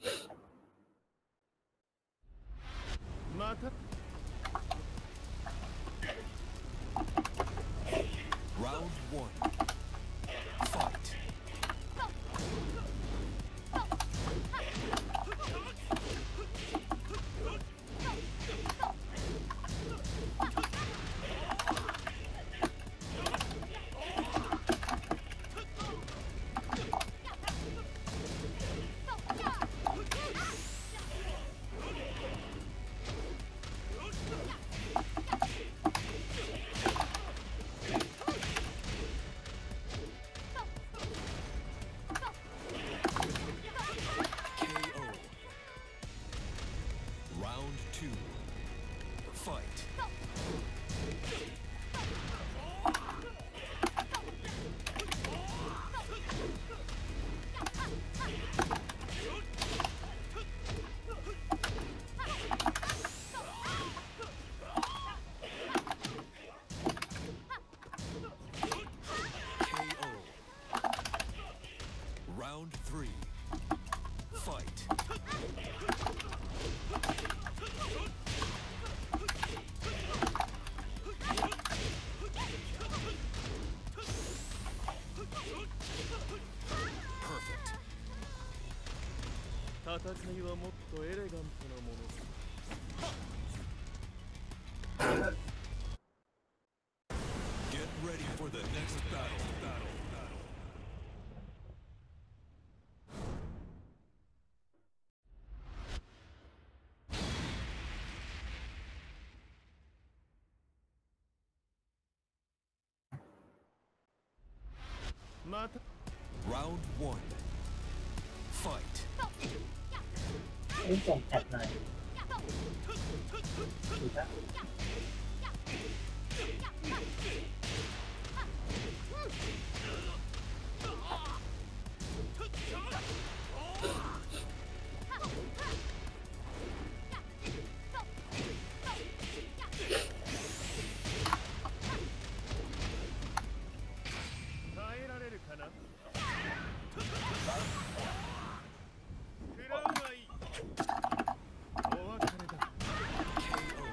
また Round one. Fight. KO. Round two. Fight. KO. Round three. Fight. Perfect. 戦いはもっとエレガントなものさ Get ready for the next battle. Round one. Fight. เล่นส่งแท็บหน่อยดูนะ耐えられるかな食らうがいいお別れだ KO.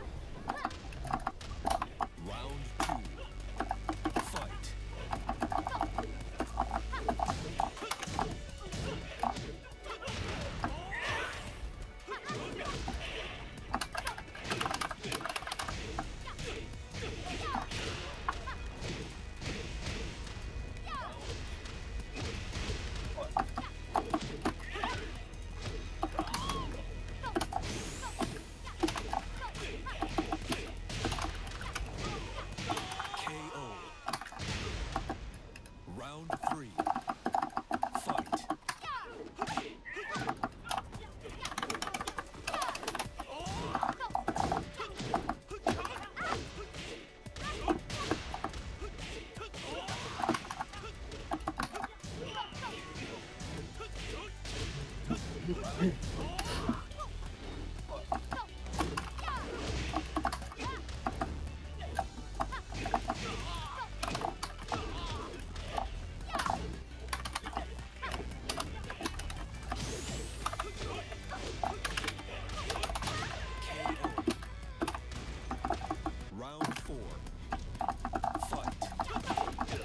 Round two. Fight. KO. Round three. Fight. KO. Round four. Fight.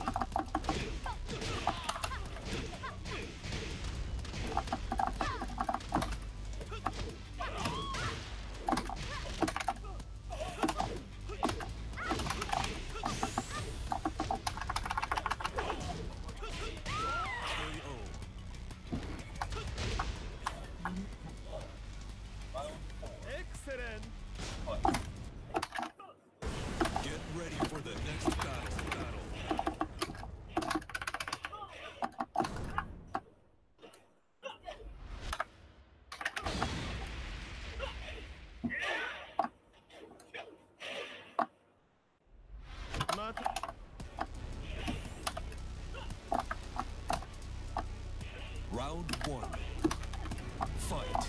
KO. Excellent Get ready for the next battle. Round one. Fight.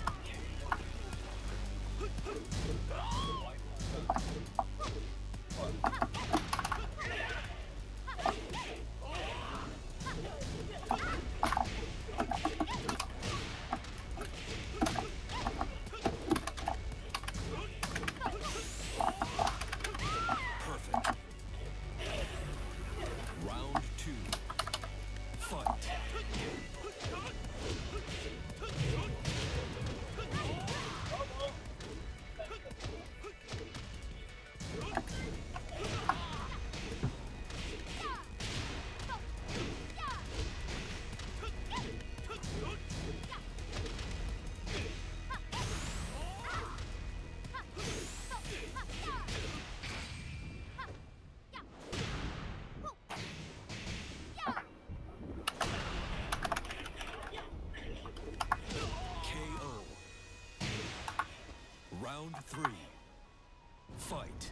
three. Fight.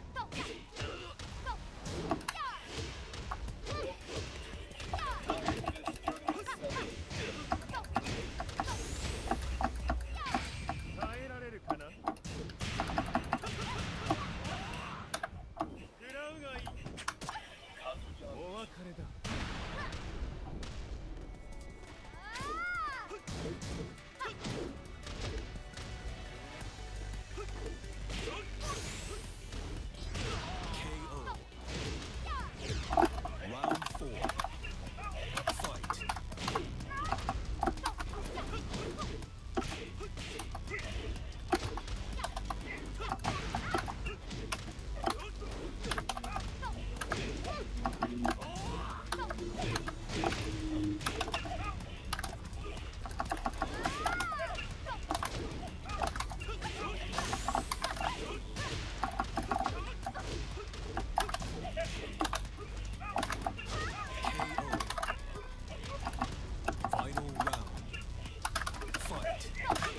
Round four. Fight. Final round. Fight.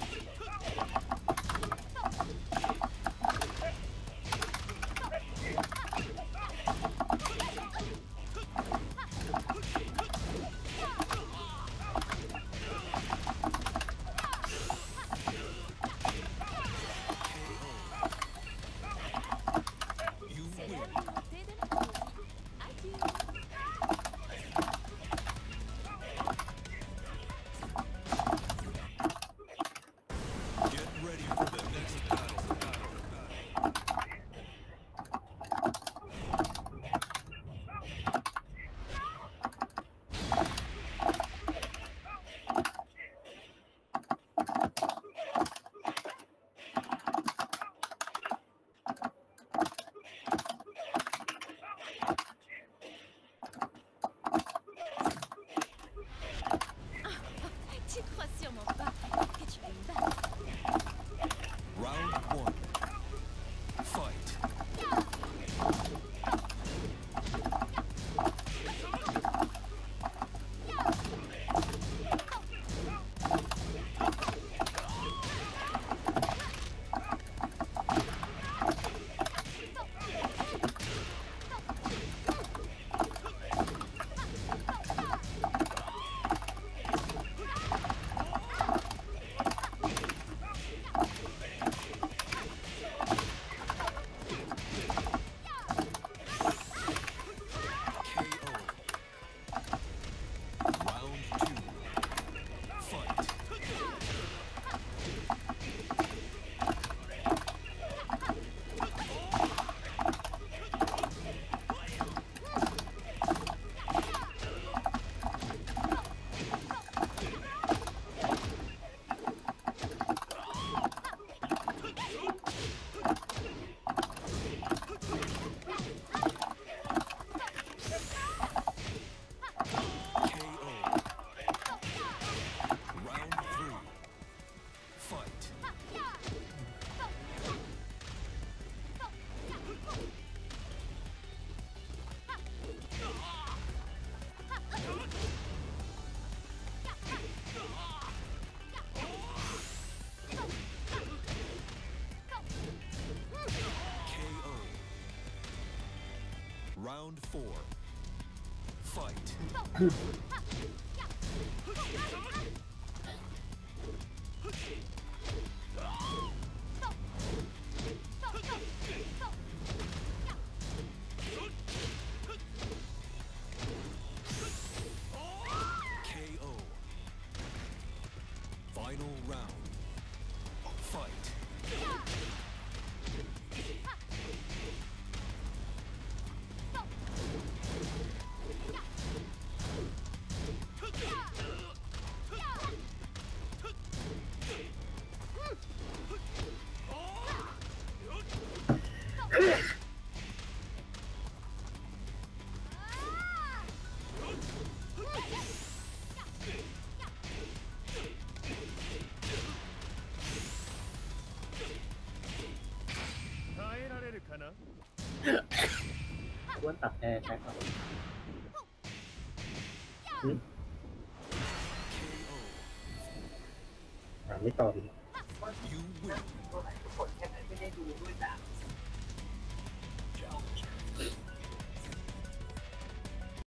You win. Get ready for the next battle. Tu crois sûrement pas que tu peux me battre. Round one. Fight. KO. Round two. Fight. KO. Round three. Fight. KO. Round four. Fight. KO. Final round. Fight. Cuốn tập e cái không. KO. Mấy to thì You win. ดูด้วย